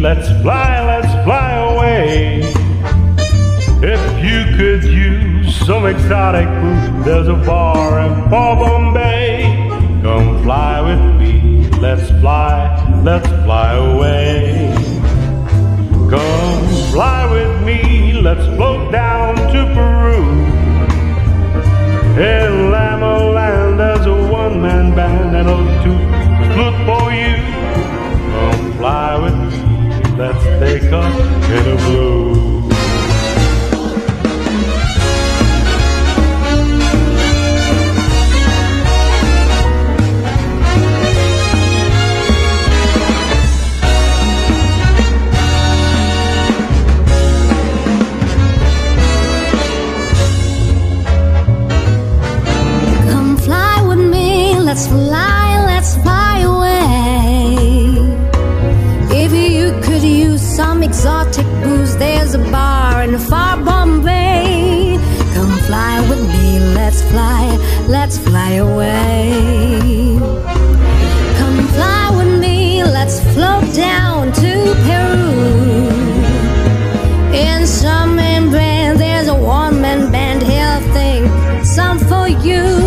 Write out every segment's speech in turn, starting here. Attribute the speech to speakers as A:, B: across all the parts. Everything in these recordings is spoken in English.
A: let's fly away. If you could use some exotic food, there's a bar in Bombay. Come fly with me, let's fly away. Come fly with me, let's float down to Peru. In Lama Land there's a one-man band and a flute for you. Come fly with me, let's take us in a blue.
B: Let's fly away. If you could use some exotic booze, there's a bar in far Bombay. Come fly with me, let's fly away. Come fly with me, let's float down to Peru. In some man band, there's a one-man band, he'll think some for you.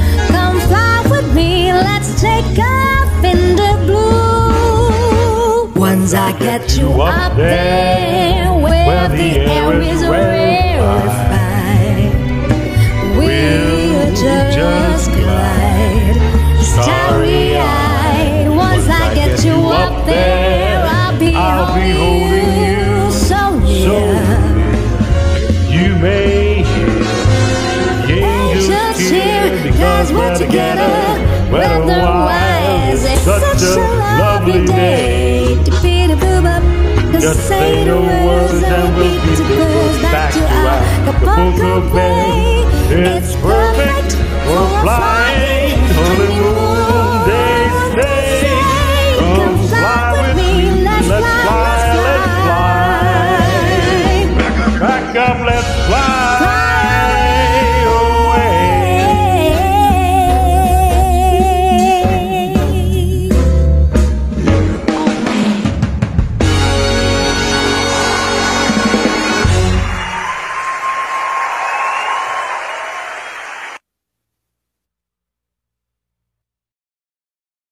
B: Let's take off in the blue. Once I get you up there, where the air is rarefied, we'll just glide starry-eyed. Once I get you up there, I'll be holding you so near.
A: You may hear the angels cheer because we're together. Weather-wise, it's such a lovely day. Just say the words and we'll beat the blues back to Acapulco Bay. It's perfect for flying honeymoon days. Come fly with me, let's fly. Back up, let's fly.